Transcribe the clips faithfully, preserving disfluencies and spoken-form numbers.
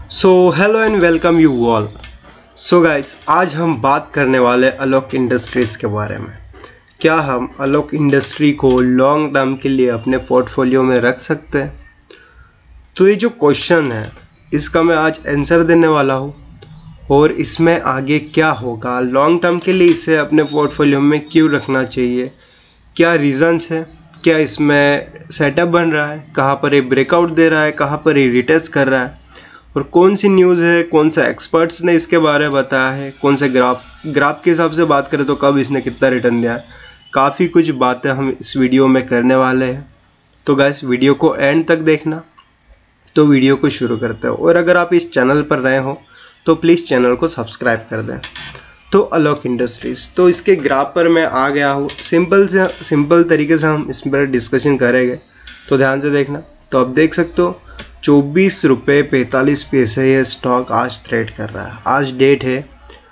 So hello and welcome you all. So guys, आज हम बात करने वाले अलोक इंडस्ट्रीज़ के बारे में। क्या हम अलोक इंडस्ट्री को लॉन्ग टर्म के लिए अपने पोर्टफोलियो में रख सकते हैं? तो ये जो क्वेश्चन है इसका मैं आज आंसर देने वाला हूँ, और इसमें आगे क्या होगा, लॉन्ग टर्म के लिए इसे अपने पोर्टफोलियो में क्यों रखना चाहिए, क्या रीज़न्स है, क्या इसमें सेटअप बन रहा है, कहाँ पर ये ब्रेकआउट दे रहा है, कहाँ पर ये रिटेस्ट कर रहा है, और कौन सी न्यूज़ है, कौन सा एक्सपर्ट्स ने इसके बारे में बताया है, कौन से ग्राफ ग्राफ के हिसाब से बात करें तो कब इसने कितना रिटर्न दिया है। काफ़ी कुछ बातें हम इस वीडियो में करने वाले हैं। तो गाइस, वीडियो को एंड तक देखना। तो वीडियो को शुरू करते हो, और अगर आप इस चैनल पर नए हो तो प्लीज़ चैनल को सब्सक्राइब कर दें। तो अलोक इंडस्ट्रीज़, तो इसके ग्राफ पर मैं आ गया हूँ। सिंपल से सिंपल तरीके से हम इस पर डिस्कशन करेंगे, तो ध्यान से देखना। तो आप देख सकते हो चौबीस रुपये पैंतालीस पैसे ये स्टॉक आज ट्रेड कर रहा है। आज डेट है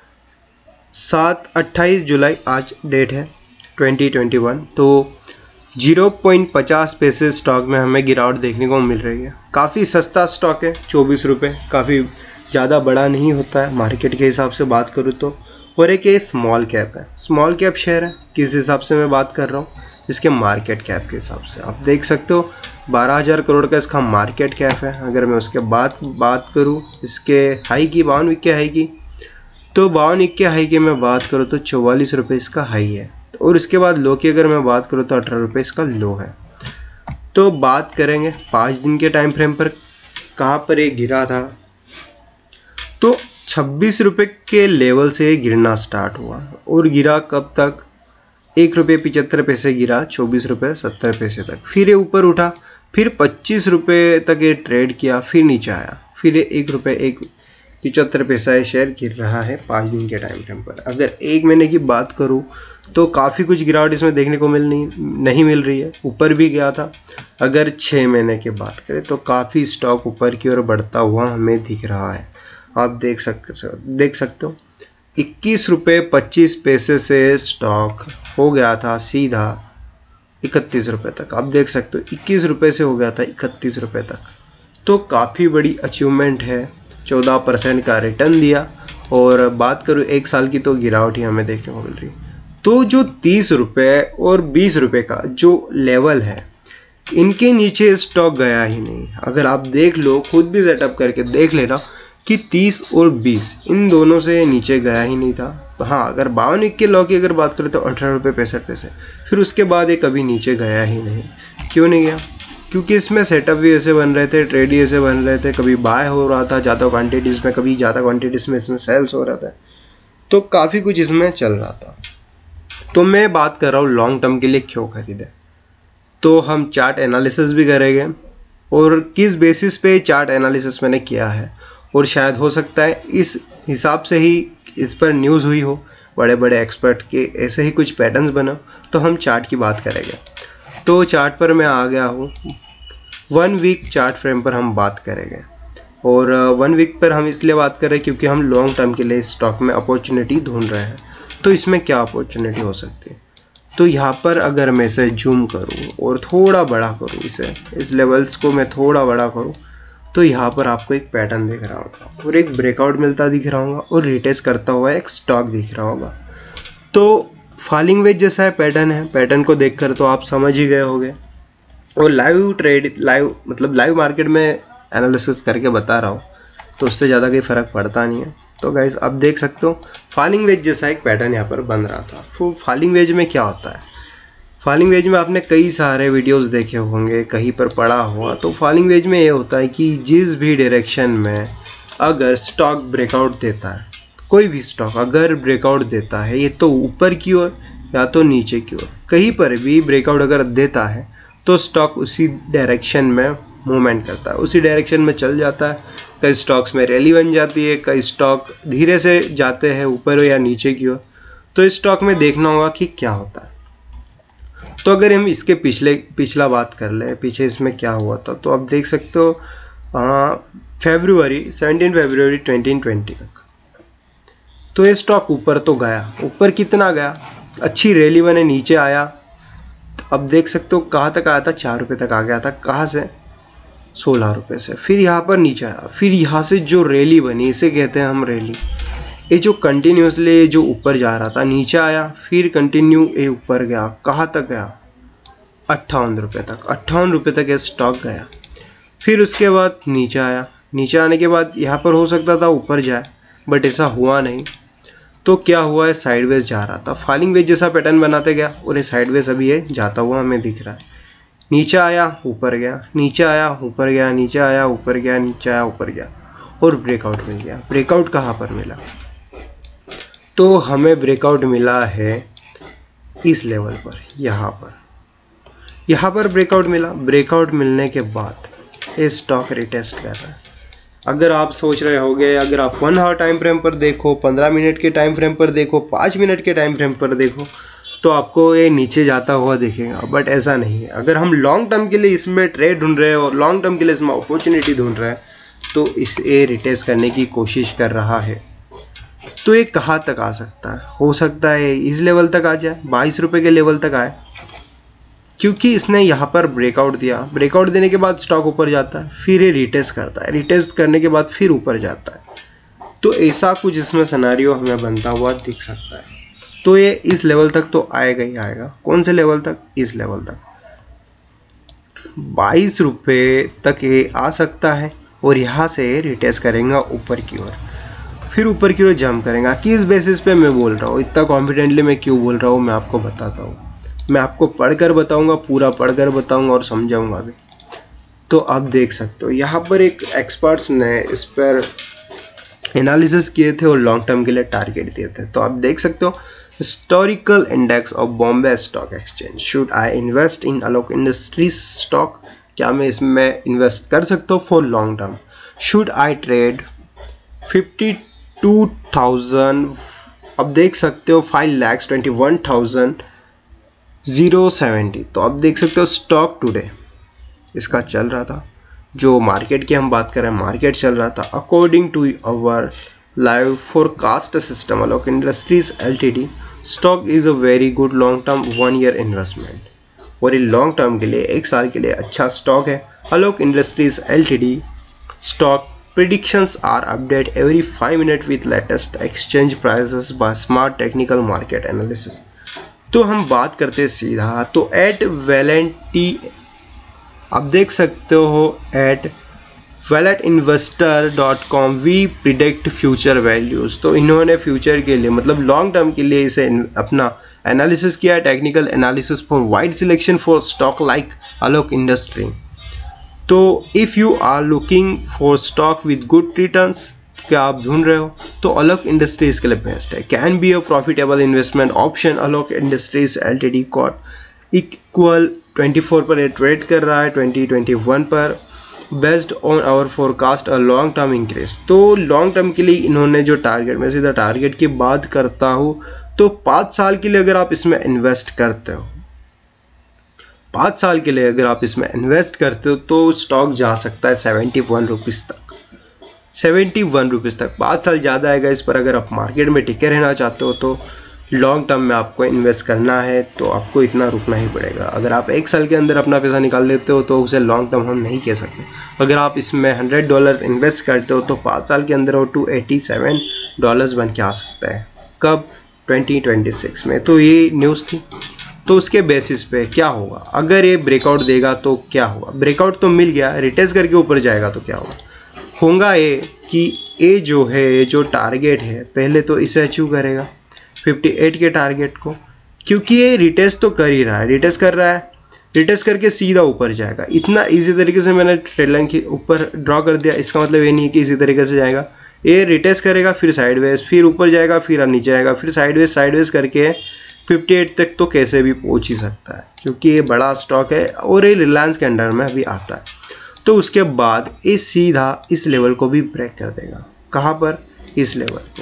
सात अट्ठाईस जुलाई, आज डेट है ट्वेंटी ट्वेंटी वन। तो जीरो पॉइंट पचास पैसे स्टॉक में हमें गिरावट देखने को मिल रही है। काफ़ी सस्ता स्टॉक है, चौबीस रुपये, काफ़ी ज़्यादा बड़ा नहीं होता है मार्केट के हिसाब से बात करूँ तो। और एक ये स्मॉल कैप है, स्मॉल कैप शेयर है। किस हिसाब से मैं बात कर रहा हूँ, इसके मार्केट कैप के हिसाब से। आप देख सकते हो बारह हज़ार करोड़ का इसका मार्केट कैप है। अगर मैं उसके बाद बात करूँ इसके हाई की, बावन वीक के हाई की, तो बावन वीक के हाई की मैं बात करूँ तो चौवालीस रुपये इसका हाई है। और इसके बाद लो की अगर मैं बात करूँ तो अठारह रुपये इसका लो है। तो बात करेंगे पाँच दिन के टाइम फ्रेम पर, कहाँ पर ये गिरा था, तो छब्बीस रुपये के लेवल से गिरना स्टार्ट हुआ। और गिरा कब तक, एक रुपये पिचहत्तर पैसे गिरा, चौबीस रुपये सत्तर पैसे तक। फिर ये ऊपर उठा, फिर पच्चीस रुपये तक ये ट्रेड किया, फिर नीचे आया, फिर ये एक रुपये एक पिचहत्तर पैसा ये शेयर गिर रहा है पाँच दिन के टाइम फ्रेम पर। अगर एक महीने की बात करूँ तो काफ़ी कुछ गिरावट इसमें देखने को मिल नहीं नहीं मिल रही है, ऊपर भी गया था। अगर छः महीने की बात करें तो काफ़ी स्टॉक ऊपर की ओर बढ़ता हुआ हमें दिख रहा है। आप देख सकते देख सकते हो इक्कीस रुपये पच्चीस पैसे से स्टॉक हो गया था सीधा इकतीस रुपये तक। आप देख सकते हो इक्कीस रुपये से हो गया था इकतीस रुपये तक। तो काफ़ी बड़ी अचीवमेंट है, चौदह परसेंट का रिटर्न दिया। और बात करूँ एक साल की तो गिरावट ही हमें देखने को मिल रही। तो जो तीस रुपये और बीस रुपये का जो लेवल है, इनके नीचे स्टॉक गया ही नहीं। अगर आप देख लो, खुद भी सेटअप करके देख लेना कि तीस और बीस इन दोनों से नीचे गया ही नहीं था। हाँ, अगर बावन वीक के लो की अगर बात करें तो अठारह रुपये पैंसठ पैसे। फिर उसके बाद ये कभी नीचे गया ही नहीं। क्यों नहीं गया? क्योंकि इसमें सेटअप भी ऐसे बन रहे थे, ट्रेड भी ऐसे बन रहे थे, कभी बाय हो रहा था ज़्यादा क्वांटिटीज़ में, कभी ज़्यादा क्वांटिटीज़ में इसमें सेल्स हो रहा था। तो काफ़ी कुछ इसमें चल रहा था। तो मैं बात कर रहा हूँ लॉन्ग टर्म के लिए क्यों खरीदे। तो हम चार्ट एनालिसिस भी करेंगे, और किस बेसिस पे चार्ट एनालिसिस मैंने किया है, और शायद हो सकता है इस हिसाब से ही इस पर न्यूज़ हुई हो, बड़े बड़े एक्सपर्ट के ऐसे ही कुछ पैटर्न्स बना। तो हम चार्ट की बात करेंगे। तो चार्ट पर मैं आ गया हूँ, वन वीक चार्ट फ्रेम पर हम बात करेंगे। और वन वीक पर हम इसलिए बात कर रहे हैं क्योंकि हम लॉन्ग टर्म के लिए स्टॉक में अपॉर्चुनिटी ढूंढ रहे हैं। तो इसमें क्या अपॉर्चुनिटी हो सकती है, तो यहाँ पर अगर मैं इसे जूम करूँ और थोड़ा बड़ा करूँ, इसे इस लेवल्स को मैं थोड़ा बड़ा करूँ, तो यहाँ पर आपको एक पैटर्न दिख रहा होगा, और एक ब्रेकआउट मिलता दिख रहा होगा, और रिटेस्ट करता हुआ एक स्टॉक दिख रहा होगा। तो फॉलिंग वेज जैसा है पैटर्न है। पैटर्न को देखकर तो आप समझ ही गए होंगे। और लाइव ट्रेड, लाइव मतलब लाइव मार्केट में एनालिसिस करके बता रहा हूँ, तो उससे ज़्यादा कोई फ़र्क पड़ता नहीं है। तो गाइस, आप देख सकते हो फॉलिंग वेज जैसा एक पैटर्न यहाँ पर बन रहा था। तो फॉलिंग वेज में क्या होता है, फॉलिंग वेज में आपने कई सारे वीडियोस देखे होंगे, कहीं पर पढ़ा हुआ। तो फॉलिंग वेज में ये होता है कि जिस भी डायरेक्शन में अगर स्टॉक ब्रेकआउट देता है, कोई भी स्टॉक अगर ब्रेकआउट देता है, ये तो ऊपर की ओर या तो नीचे की ओर, कहीं पर भी ब्रेकआउट अगर देता है तो स्टॉक उसी डायरेक्शन में मूवमेंट करता है, उसी डायरेक्शन में चल जाता है। कई स्टॉक्स में रैली बन जाती है, कई स्टॉक धीरे से जाते हैं ऊपर या नीचे की ओर। तो इस स्टॉक में देखना होगा कि क्या होता है। तो अगर हम इसके पिछले पिछला बात कर ले, पीछे इसमें क्या हुआ था, तो आप देख सकते हो फरवरी सत्रह फरवरी ट्वेंटी ट्वेंटी तक तो ये स्टॉक ऊपर तो गया। ऊपर कितना गया, अच्छी रैली बने, नीचे आया। अब देख सकते हो कहाँ तक आया था, चार रुपये तक आ गया था। कहाँ से, सोलह रुपये से। फिर यहाँ पर नीचे आया, फिर यहाँ से जो रैली बनी इसे कहते हैं हम रैली। ये जो कंटिन्यूसली जो ऊपर जा रहा था नीचे आया, फिर कंटिन्यू ये ऊपर गया, कहाँ तक गया, अट्ठावन रुपये तक। अट्ठावन रुपये तक ये स्टॉक गया। फिर उसके बाद नीचे आया, नीचे आने के बाद यहाँ पर हो सकता था ऊपर जाए, बट ऐसा हुआ नहीं। तो क्या हुआ है, साइडवेज जा रहा था, फॉलिंग वेज जैसा पैटर्न बनाते गया और ये साइडवेज अभी ये जाता हुआ हमें दिख रहा है। नीचे आया ऊपर गया, नीचे आया ऊपर गया, नीचे आया ऊपर गया, नीचे आया ऊपर गया और ब्रेकआउट मिल गया। ब्रेकआउट कहाँ पर मिला, तो हमें ब्रेकआउट मिला है इस लेवल पर, यहाँ पर यहाँ पर ब्रेकआउट मिला। ब्रेकआउट मिलने के बाद ये स्टॉक रिटेस्ट कर रहा है। अगर आप सोच रहे होगे, अगर आप वन आवर टाइम फ्रेम पर देखो, पंद्रह मिनट के टाइम फ्रेम पर देखो, पाँच मिनट के टाइम फ्रेम पर देखो, तो आपको ये नीचे जाता हुआ दिखेगा, बट ऐसा नहीं है। अगर हम लॉन्ग टर्म के लिए इसमें ट्रेड ढूंढ रहे हैं और लॉन्ग टर्म के लिए इसमें अपॉर्चुनिटी ढूंढ रहे हैं, तो इसे रिटेस्ट करने की कोशिश कर रहा है। तो ये कहाँ तक आ सकता है, हो सकता है इस लेवल तक आ जाए, बाईस रुपये के लेवल तक आए, क्योंकि इसने यहाँ पर ब्रेकआउट दिया। ब्रेकआउट देने के बाद स्टॉक ऊपर जाता है, फिर ये रिटेस्ट करता है, रिटेस्ट करने के बाद फिर ऊपर जाता है। तो ऐसा कुछ इसमें सिनेरियो हमें बनता हुआ दिख सकता है। तो ये इस लेवल तक तो आएगा ही आएगा। कौन से लेवल तक, इस लेवल तक बाईस रुपये तक ये आ सकता है और यहाँ से रिटेस्ट करेगा ऊपर की ओर, फिर ऊपर की ओर जंप करेगा। किस बेसिस पे मैं बोल रहा हूँ, इतना कॉन्फिडेंटली मैं क्यों बोल रहा हूँ, मैं आपको बताता हूँ। मैं आपको पढ़कर बताऊंगा, पूरा पढ़कर बताऊंगा और समझाऊंगा भी। तो आप देख सकते हो यहाँ पर एक एक्सपर्ट्स ने इस पर एनालिसिस किए थे और लॉन्ग टर्म के लिए टारगेट दिए थे। तो आप देख सकते हो, historical index of Bombay stock exchange, should I invest in Alok industries stock, क्या मैं इसमें इन्वेस्ट कर सकता हूँ for long term. Should I trade fifty two thousand, अब देख सकते हो five lakhs twenty one thousand zero seventy. तो आप देख सकते हो स्टॉक टुडे इसका चल रहा था, जो मार्केट की हम बात कर रहे हैं, मार्केट चल रहा था according to our live forecast system Alok industries LTD, stock is a very good long term one year investment. और ये लॉन्ग टर्म के लिए, एक साल के लिए अच्छा स्टॉक है। Alok industries LTD stock predictions are updated every five minutes with latest exchange prices by smart technical market analysis। तो हम बात करते हैं सीधा, तो एट वैलेंटी आप देख सकते हो, at wallet investor dot com we predict future values. तो इन्होंने फ्यूचर के लिए, मतलब लॉन्ग टर्म के लिए इसे अपना एनालिसिस किया, technical analysis for wide selection for stock like Alok industry. तो if you are looking for stock with good returns, क्या आप ढूंढ रहे हो, तो अलोक इंडस्ट्रीज के लिए बेस्ट है। Can be a profitable investment option. Alok industries LTD quote equal twenty four पर ट्रेड कर रहा है, ट्वेंटी ट्वेंटी वन पर, based on our forecast a long term increase. तो लॉन्ग टर्म के लिए इन्होंने जो टारगेट, मैं सीधा टारगेट की बात करता हूँ, तो पाँच साल के लिए अगर आप इसमें इन्वेस्ट करते हो, पाँच साल के लिए अगर आप इसमें इन्वेस्ट करते हो, तो स्टॉक जा सकता है सेवेंटी वन रुपीज़ तक, सेवेंटी वन रुपीज़ तक। पाँच साल ज़्यादा आएगा इस पर। अगर आप मार्केट में टिके रहना चाहते हो, तो लॉन्ग टर्म में आपको इन्वेस्ट करना है, तो आपको इतना रुकना ही पड़ेगा। अगर आप एक साल के अंदर अपना पैसा निकाल लेते हो, तो उसे लॉन्ग टर्म हम नहीं कह सकते। अगर आप इसमें हंड्रेड डॉलर्स इन्वेस्ट करते हो, तो पाँच साल के अंदर वो टू एटी सेवन डॉलर्स बन के आ सकता है। कब, ट्वेंटी ट्वेंटी सिक्स में। तो ये न्यूज़ थी। तो उसके बेसिस पे क्या होगा, अगर ये ब्रेकआउट देगा तो क्या होगा। ब्रेकआउट तो मिल गया, रिटेस्ट करके ऊपर जाएगा तो क्या होगा, होगा ये कि ये जो है, ये जो टारगेट है, पहले तो इसे अचीव करेगा अट्ठावन के टारगेट को, क्योंकि ये रिटेस्ट तो कर ही रहा है, रिटेस्ट कर रहा है, रिटेस्ट करके सीधा ऊपर जाएगा। इतना इजी तरीके से मैंने ट्रेड लाइन के ऊपर ड्रॉ कर दिया, इसका मतलब ये नहीं है कि इसी तरीके से जाएगा। ये रिटेस्ट करेगा, फिर साइडवेज, फिर ऊपर जाएगा, फिर नीचे आएगा, फिर साइडवेज साइडवेज करके अट्ठावन तक तो कैसे भी पहुंच ही सकता है, क्योंकि ये बड़ा स्टॉक है और ये रिलायंस के अंडर में अभी आता है। तो उसके बाद ये सीधा इस लेवल को भी ब्रेक कर देगा। कहाँ पर, इस लेवल को,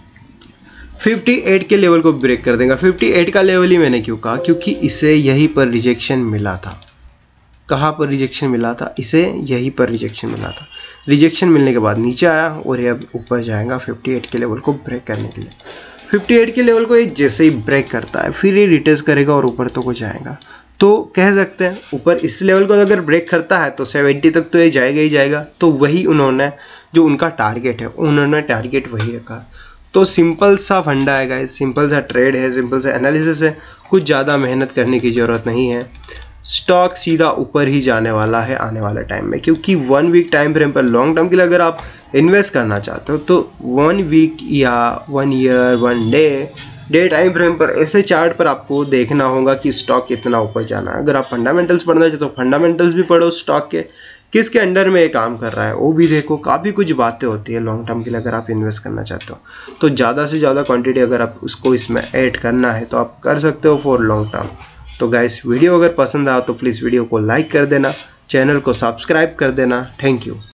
अट्ठावन के लेवल को ब्रेक कर देगा। अट्ठावन का लेवल ही मैंने क्यों कहा, क्योंकि इसे यहीं पर रिजेक्शन मिला था। कहाँ पर रिजेक्शन मिला था, इसे यहीं पर रिजेक्शन मिला था। रिजेक्शन मिलने के बाद नीचे आया और ये अब ऊपर जाएगा अट्ठावन के लेवल को ब्रेक करने के लिए। अट्ठावन के लेवल को ये जैसे ही ब्रेक करता है, फिर ये रिटेस्ट करेगा और ऊपर तो को जाएगा। तो कह सकते हैं ऊपर इस लेवल को अगर ब्रेक करता है तो सेवेंटी तक तो ये जाएगा ही जाएगा। तो वही उन्होंने जो उनका टारगेट है उन्होंने टारगेट वही रखा। तो सिंपल सा फंडा है गाइस, सिंपल सा ट्रेड है, सिंपल सा एनालिसिस है, कुछ ज़्यादा मेहनत करने की ज़रूरत नहीं है। स्टॉक सीधा ऊपर ही जाने वाला है आने वाले टाइम में, क्योंकि वन वीक टाइम फ्रेम पर लॉन्ग टर्म के लिए अगर आप इन्वेस्ट करना चाहते हो तो वन वीक या one year one day day time frame पर ऐसे चार्ट पर आपको देखना होगा कि स्टॉक कितना ऊपर जाना है। अगर आप फंडामेंटल्स पढ़ना चाहते हो तो फंडामेंटल्स भी पढ़ो, स्टॉक के किसके अंडर में ये काम कर रहा है वो भी देखो। काफ़ी कुछ बातें होती है लॉन्ग टर्म के लिए अगर आप इन्वेस्ट करना चाहते हो तो ज़्यादा से ज़्यादा क्वांटिटी अगर आप उसको इसमें ऐड करना है तो आप कर सकते हो फॉर लॉन्ग टर्म। तो गाइस वीडियो अगर पसंद आया तो प्लीज़ वीडियो को लाइक कर देना, चैनल को सब्सक्राइब कर देना। Thank you.